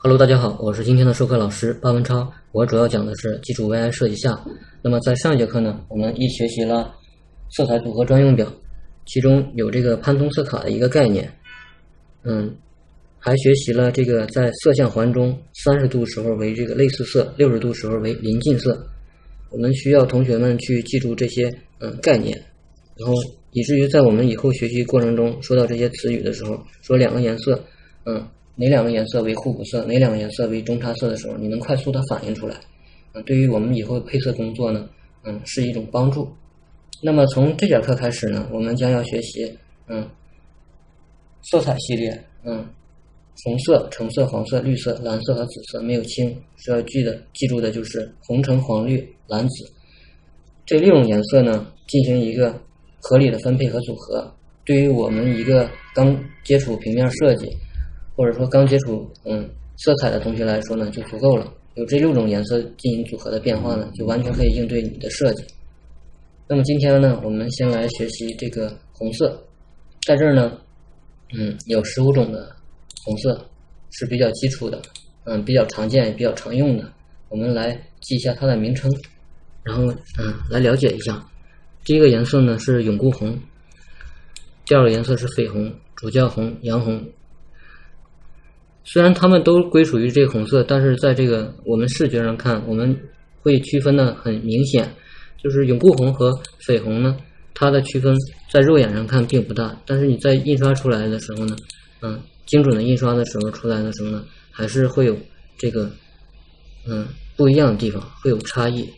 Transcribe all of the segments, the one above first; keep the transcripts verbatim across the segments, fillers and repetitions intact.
Hello， 大家好，我是今天的授课老师巴文超。我主要讲的是基础 V I 设计下。那么在上一节课呢，我们一学习了色彩组合专用表，其中有这个潘通色卡的一个概念。嗯，还学习了这个在色相环中三十度时候为这个类似色，六十度时候为邻近色。我们需要同学们去记住这些嗯概念，然后以至于在我们以后学习过程中说到这些词语的时候，说两个颜色，嗯。哪两个颜色为互补色，哪两个颜色为中差色的时候，你能快速的反应出来，嗯，对于我们以后配色工作呢，嗯，是一种帮助。那么从这节课开始呢，我们将要学习，嗯，色彩系列，嗯，红色、橙色、黄色、绿色、蓝色和紫色，没有青，需要记的记住的就是红、橙、黄、绿、蓝、紫这六种颜色呢，进行一个合理的分配和组合。对于我们一个刚接触平面设计，或者说刚接触嗯色彩的同学来说呢，就足够了。有这六种颜色进行组合的变化呢，就完全可以应对你的设计。那么今天呢，我们先来学习这个红色。在这儿呢，嗯，有十五种的红色是比较基础的，嗯，比较常见也比较常用的。我们来记一下它的名称，然后嗯来了解一下。第一个颜色呢是永固红，第二个颜色是绯红、主教红、洋红。虽然它们都归属于这个红色，但是在这个我们视觉上看，我们会区分的很明显，就是永固红和绯红呢，它的区分在肉眼上看并不大，但是你在印刷出来的时候呢，嗯，精准的印刷的时候出来的时候呢，还是会有这个嗯不一样的地方，会有差异。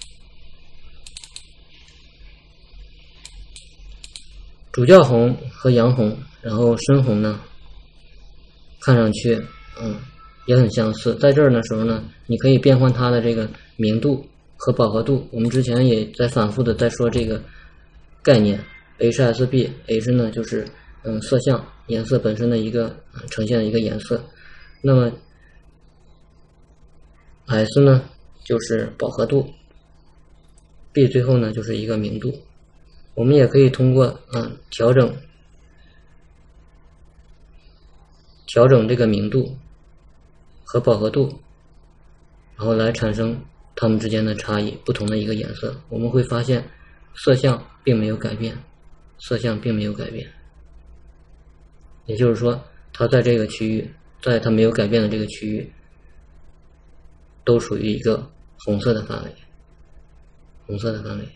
主教红和洋红，然后深红呢，看上去嗯也很相似。在这儿的时候呢，你可以变换它的这个明度和饱和度。我们之前也在反复的在说这个概念 H S B，H 呢就是嗯色相颜色本身的一个、嗯、呈现的一个颜色，那么 S 呢就是饱和度， B 最后呢就是一个明度。我们也可以通过嗯调整调整这个明度和饱和度，然后来产生它们之间的差异，不同的一个颜色。我们会发现色相并没有改变，色相并没有改变，也就是说它在这个区域，在它没有改变的这个区域都属于一个红色的范围，红色的范围。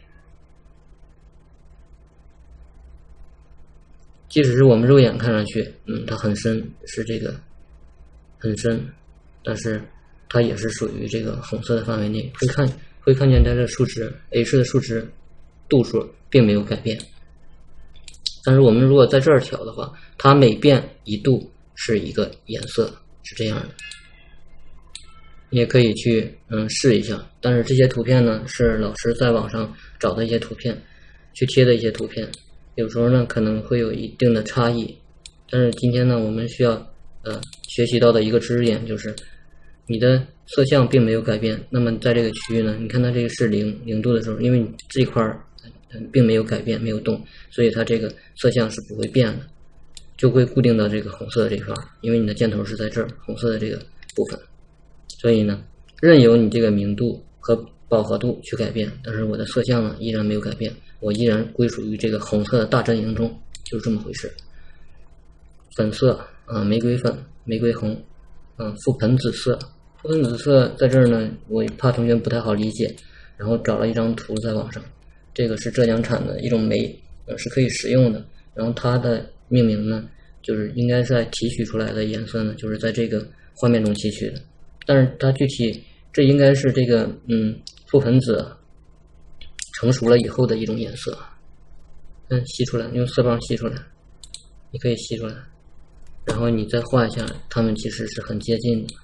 即使是我们肉眼看上去嗯它很深，是这个很深，但是它也是属于这个红色的范围内，会看会看见它的数值 H 的数值度数并没有改变。但是我们如果在这儿调的话，它每变一度是一个颜色，是这样的。你也可以去嗯试一下，但是这些图片呢是老师在网上找的一些图片，去贴的一些图片，有时候呢可能会有一定的差异。但是今天呢，我们需要呃学习到的一个知识点就是，你的色相并没有改变。那么在这个区域呢，你看它这个是零零度的时候，因为你这块儿并没有改变，没有动，所以它这个色相是不会变的，就会固定到这个红色的这块儿，因为你的箭头是在这儿，红色的这个部分。所以呢，任由你这个明度和饱和度去改变，但是我的色相呢依然没有改变，我依然归属于这个红色的大阵营中，就是这么回事。粉色啊、呃，玫瑰粉、玫瑰红，嗯、呃，覆盆紫色。覆盆紫色在这儿呢，我怕同学不太好理解，然后找了一张图在网上。这个是浙江产的一种酶，呃，是可以食用的。然后它的命名呢，就是应该在提取出来的颜色呢，就是在这个画面中提取的。但是它具体这应该是这个嗯覆盆子成熟了以后的一种颜色。嗯，吸出来，用色棒吸出来，你可以吸出来，然后你再画一下，它们其实是很接近的。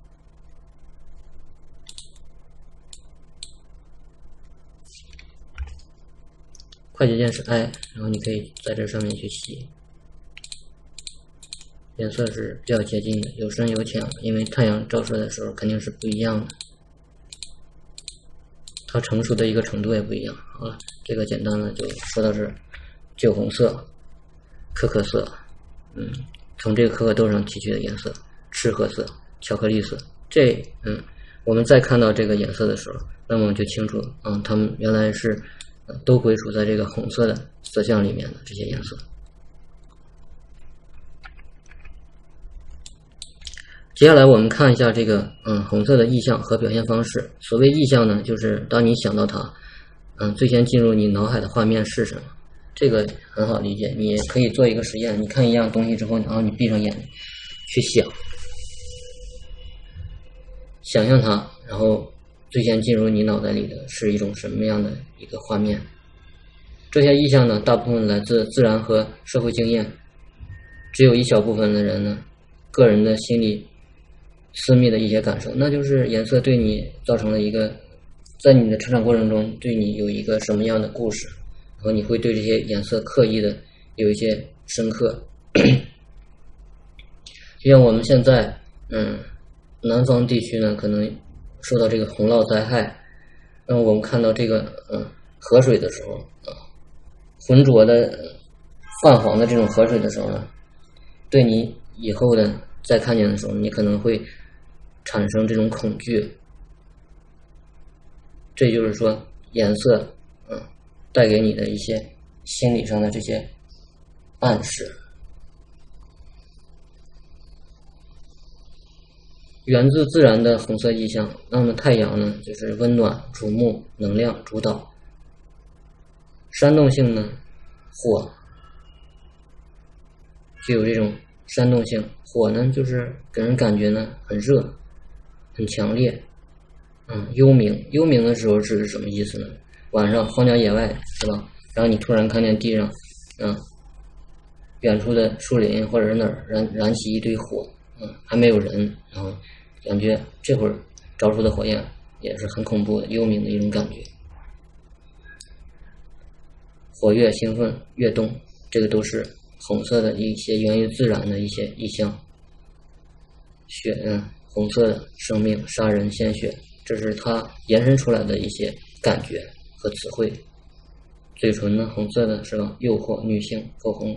快捷键是 I， 然后你可以在这上面去吸，颜色是比较接近的，有深有浅，因为太阳照射的时候肯定是不一样的，它成熟的一个程度也不一样。好了，这个简单的就说到这儿。酒红色、可可色，嗯，从这个可可豆上提取的颜色，赤褐色、 巧克力色。这嗯，我们再看到这个颜色的时候，那么我们就清楚，嗯，它们原来是、呃、都归属在这个红色的色相里面的这些颜色。接下来我们看一下这个嗯红色的意象和表现方式。所谓意象呢，就是当你想到它，嗯，最先进入你脑海的画面是什么？这个很好理解，你也可以做一个实验，你看一样东西之后，然后你闭上眼去想，想象它，然后最先进入你脑袋里的是一种什么样的一个画面？这些意象呢，大部分来自自然和社会经验，只有一小部分的人呢，个人的心理私密的一些感受，那就是颜色对你造成了一个，在你的成长过程中对你有一个什么样的故事，然后你会对这些颜色刻意的有一些深刻。就像我们现在嗯南方地区呢，可能受到这个洪涝灾害，那我们看到这个嗯河水的时候啊，浑浊的泛黄的这种河水的时候呢，对你以后的再看见的时候，你可能会产生这种恐惧。这就是说颜色嗯带给你的一些心理上的这些暗示。源自自然的红色意象，那么太阳呢，就是温暖、瞩目、能量、主导。煽动性呢，火具有这种煽动性，火呢就是给人感觉呢很热、很强烈。嗯，幽冥，幽冥的时候是什么意思呢？晚上荒郊野外是吧？然后你突然看见地上，嗯，远处的树林或者是哪儿燃燃起一堆火，嗯，还没有人，然后感觉这会儿着出的火焰也是很恐怖的，幽冥的一种感觉。火越兴奋越动，这个都是红色的一些源于自然的一些意象。血，嗯，红色的生命、杀人、鲜血，这是它延伸出来的一些感觉和词汇。嘴唇呢，红色的是吧？诱惑女性，口红。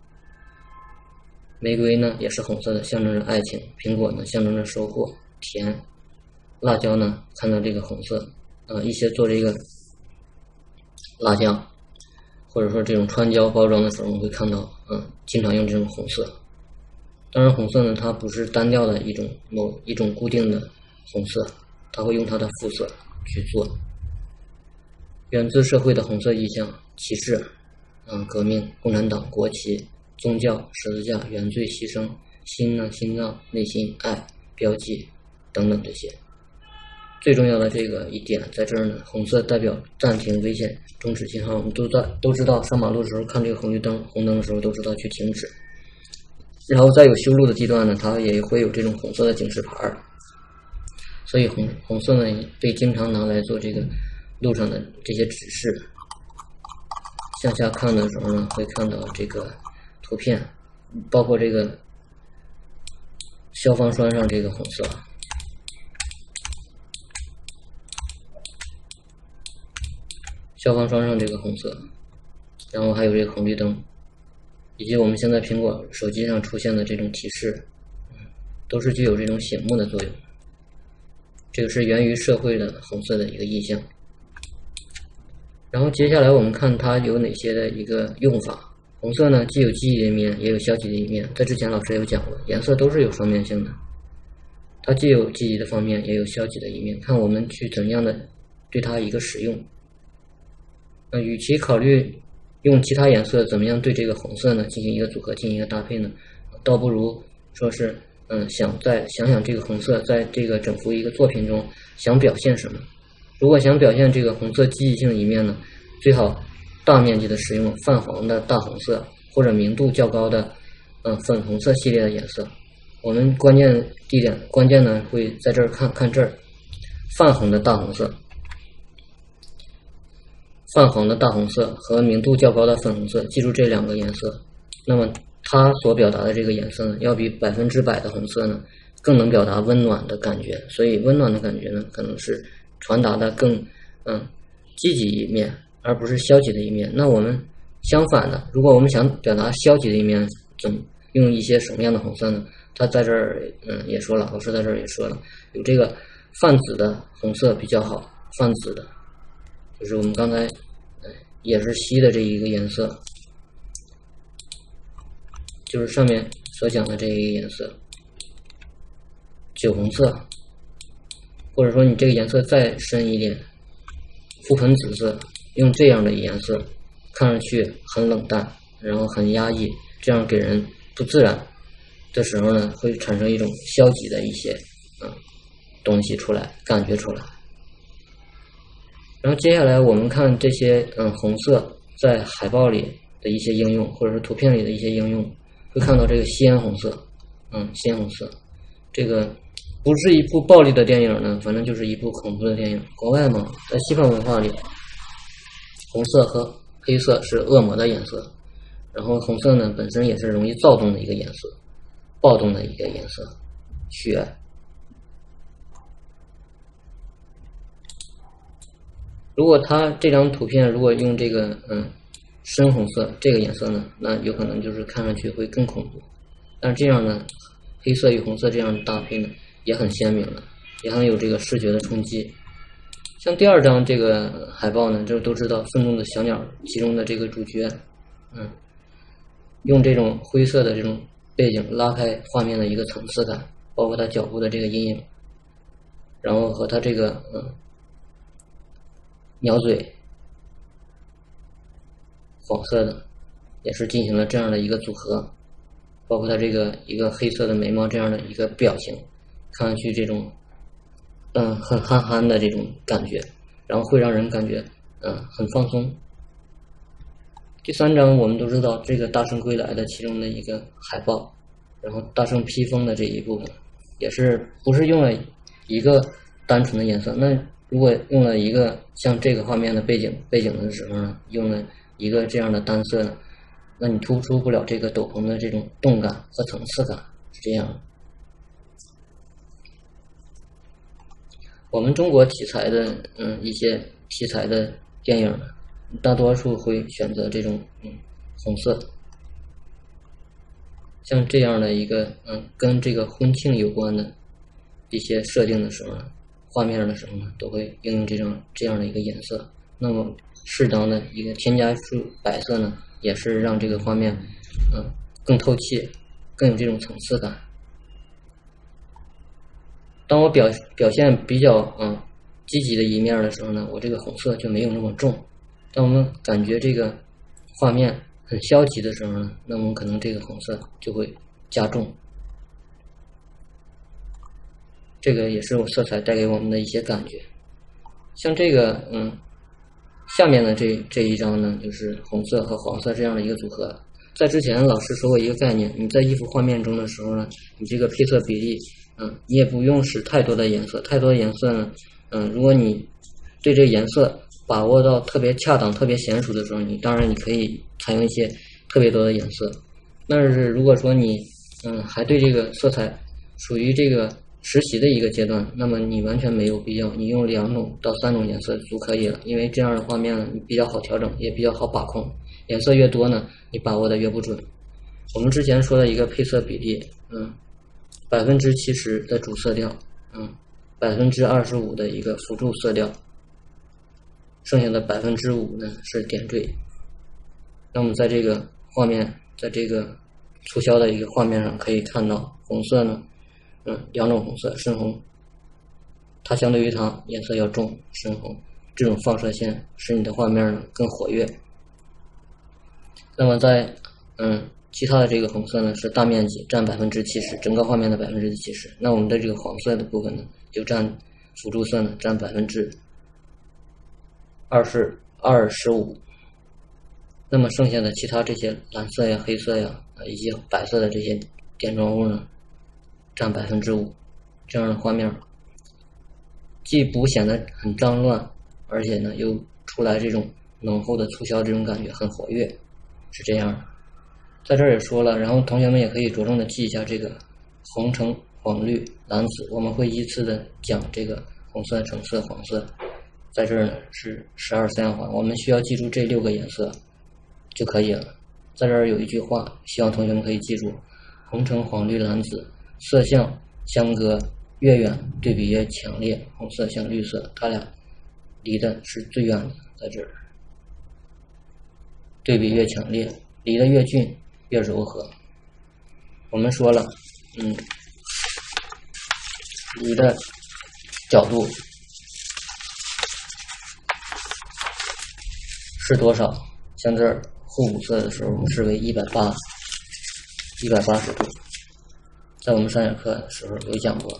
玫瑰呢也是红色的，象征着爱情。苹果呢象征着收获甜。辣椒呢看到这个红色，呃，一些做这个辣酱或者说这种川椒包装的时候，我们会看到，嗯，经常用这种红色。当然，红色呢它不是单调的一种某一种固定的红色，它会用它的副色去做。源自社会的红色意象，旗帜，嗯，革命、共产党、国旗、宗教、十字架、原罪、牺牲、心呢、心脏、内心、爱、标记等等这些。最重要的这个一点在这儿呢，红色代表暂停、危险、终止信号。我们都在都知道，上马路的时候看这个红绿灯、红灯的时候都知道去停止。然后在有修路的地段呢，它也会有这种红色的警示牌儿。所以红红色呢被经常拿来做这个路上的这些指示。向下看的时候呢，会看到这个图片，包括这个消防栓上这个红色，消防栓上这个红色，然后还有这个红绿灯，以及我们现在苹果手机上出现的这种提示，都是具有这种醒目的作用。这个是源于社会的红色的一个意象。然后接下来我们看它有哪些的一个用法。红色呢既有积极的一面也有消极的一面，在之前老师也有讲过，颜色都是有双面性的，它既有积极的方面也有消极的一面，看我们去怎样的对它一个使用。呃，与其考虑用其他颜色怎么样对这个红色呢进行一个组合，进行一个搭配呢，倒不如说是嗯，想再想想这个红色在这个整幅一个作品中想表现什么。如果想表现这个红色积极性的一面呢，最好大面积的使用泛黄的大红色，或者明度较高的嗯粉红色系列的颜色。我们关键地点关键呢会在这儿看看这儿，泛红的大红色。泛黄的大红色和明度较高的粉红色，记住这两个颜色。那么它所表达的这个颜色呢，要比百分之百的红色呢更能表达温暖的感觉。所以温暖的感觉呢，可能是传达的更嗯积极一面，而不是消极的一面。那我们相反的，如果我们想表达消极的一面，怎么用一些什么样的红色呢？ 他在这儿嗯也说了，老师在这儿也说了，有这个泛紫的红色比较好，泛紫的就是我们刚才嗯也是硒的这一个颜色，就是上面所讲的这一个颜色，酒红色，或者说你这个颜色再深一点，覆盆紫色，用这样的颜色看上去很冷淡，然后很压抑，这样给人不自然的时候呢，会产生一种消极的一些嗯东西出来，感觉出来。然后接下来我们看这些嗯红色在海报里的一些应用，或者是图片里的一些应用，会看到这个鲜红色，嗯鲜红色，这个不是一部暴力的电影呢，反正就是一部恐怖的电影。国外嘛，在西方文化里，红色和黑色是恶魔的颜色，然后红色呢本身也是容易躁动的一个颜色，暴动的一个颜色，血。如果它这张图片如果用这个嗯深红色这个颜色呢，那有可能就是看上去会更恐怖。但是这样呢，黑色与红色这样的搭配呢，也很鲜明了，也很有这个视觉的冲击。像第二张这个海报呢，这都知道愤怒的小鸟其中的这个主角，嗯，用这种灰色的这种背景拉开画面的一个层次感，包括它脚步的这个阴影，然后和它这个嗯鸟嘴黄色的也是进行了这样的一个组合，包括它这个一个黑色的眉毛这样的一个表情，看上去这种嗯很憨憨的这种感觉，然后会让人感觉嗯很放松。第三章我们都知道这个大圣归来的其中的一个海报，然后大圣披风的这一部分也是不是用了一个单纯的颜色，那如果用了一个像这个画面的背景背景的时候呢，用了一个这样的单色呢，那你突出不了这个斗篷的这种动感和层次感，是这样的。我们中国题材的嗯一些题材的电影呢，大多数会选择这种嗯红色，像这样的一个嗯跟这个婚庆有关的一些设定的时候呢，画面的时候呢，都会应用这种这样的一个颜色。那么适当的一个添加出白色呢，也是让这个画面嗯更透气，更有这种层次感。当我表表现比较嗯积极的一面的时候呢，我这个红色就没有那么重。当我们感觉这个画面很消极的时候呢，那么可能这个红色就会加重。这个也是我色彩带给我们的一些感觉。像这个嗯下面的这这一张呢，就是红色和黄色这样的一个组合。在之前老师说过一个概念，你在一幅画面中的时候呢，你这个配色比例嗯你也不用使太多的颜色，太多的颜色呢嗯如果你对这个颜色把握到特别恰当特别娴熟的时候，你当然你可以采用一些特别多的颜色。但是如果说你嗯还对这个色彩属于这个实习的一个阶段，那么你完全没有必要，你用两种到三种颜色足可以了，因为这样的画面呢，你比较好调整，也比较好把控。颜色越多呢，你把握的越不准。我们之前说的一个配色比例，嗯，百分之七十的主色调，嗯，百分之二十五的一个辅助色调，剩下的百分之五呢是点缀。那么在这个画面，在这个促销的一个画面上可以看到，红色呢。嗯，两种红色，深红，它相对于它颜色要重，深红，这种放射线使你的画面呢更活跃。那么在嗯其他的这个红色呢是大面积占百分之七十，整个画面的百分之七十。那我们的这个黄色的部分呢，就占辅助色呢占百分之二十二十五。那么剩下的其他这些蓝色呀、黑色呀以及白色的这些点状物呢，占百分之五，这样的画面既不显得很脏乱，而且呢又出来这种浓厚的促销这种感觉，很活跃，是这样的。在这儿也说了，然后同学们也可以着重的记一下这个红橙黄绿蓝紫，我们会依次的讲这个红色、橙色、黄色。在这儿呢是十二三样环，我们需要记住这六个颜色就可以了。在这儿有一句话，希望同学们可以记住：红橙黄绿蓝紫色相相隔越远，对比越强烈。红色像绿色，它俩离的是最远的，在这儿。对比越强烈，离得越近越柔和。我们说了，嗯，离的角度是多少？像这儿互补色的时候，我们视为一百八，一百八十度。在我们上节课的时候有讲过。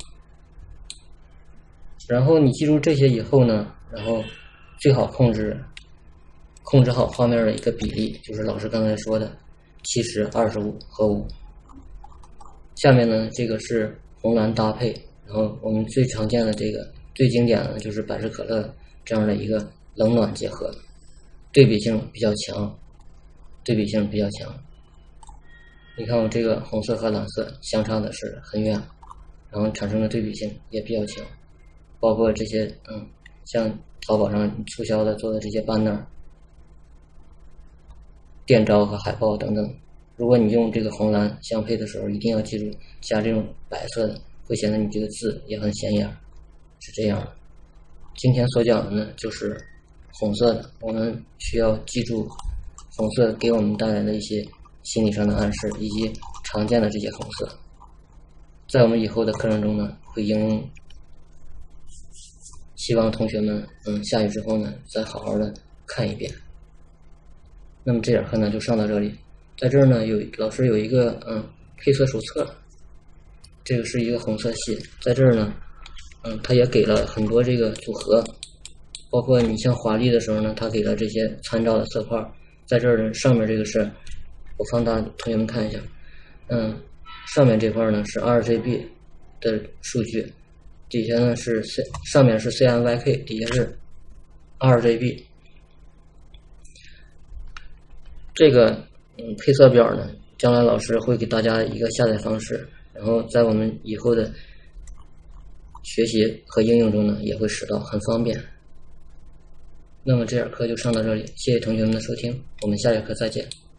然后你记住这些以后呢，然后最好控制控制好画面的一个比例，就是老师刚才说的七十、二十五和五。下面呢，这个是红蓝搭配，然后我们最常见的这个最经典的就是百事可乐这样的一个冷暖结合，对比性比较强，对比性比较强。你看我这个红色和蓝色相差的是很远，然后产生的对比性也比较强，包括这些嗯，像淘宝上促销的做的这些 banner、电招和海报等等。如果你用这个红蓝相配的时候，一定要记住加这种白色的，会显得你这个字也很显眼，是这样的。今天所讲的呢，就是红色的，我们需要记住红色给我们带来的一些心理上的暗示，以及常见的这些红色，在我们以后的课程中呢会应用。希望同学们嗯下去之后呢再好好的看一遍。那么这节课呢就上到这里，在这儿呢有老师有一个嗯配色手册，这个是一个红色系，在这儿呢嗯他也给了很多这个组合，包括你像华丽的时候呢，他给了这些参照的色块，在这儿呢上面这个是我放大同学们看一下，嗯上面这块呢是 R G B 的数据，底下呢是 C， 上面是 C M Y K， 底下是 R G B。 这个嗯配色表呢，将来老师会给大家一个下载方式，然后在我们以后的学习和应用中呢也会使到，很方便。那么这节课就上到这里，谢谢同学们的收听，我们下节课再见。